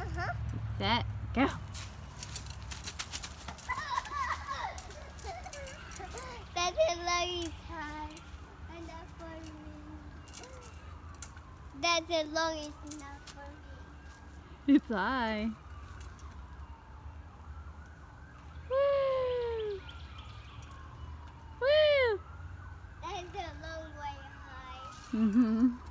Set, go. That's a long time. Enough for me. That's a long enough for me. It's high. Woo! Woo! That's a long way high. Mm-hmm.